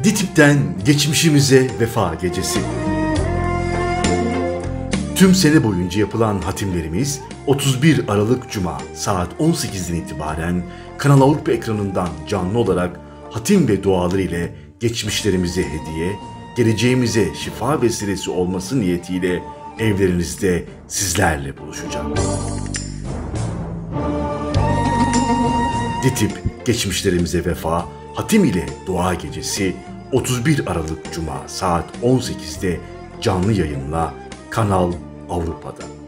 DİTİB'den geçmişimize vefa gecesi. Tüm sene boyunca yapılan hatimlerimiz 31 Aralık Cuma saat 18'den itibaren Kanal Avrupa ekranından canlı olarak hatim ve duaları ile geçmişlerimize hediye, geleceğimize şifa vesilesi olması niyetiyle evlerinizde sizlerle buluşacak. DİTİB geçmişlerimize vefa, hatim ile dua gecesi 31 Aralık Cuma saat 18'de canlı yayınla Kanal Avrupa'da.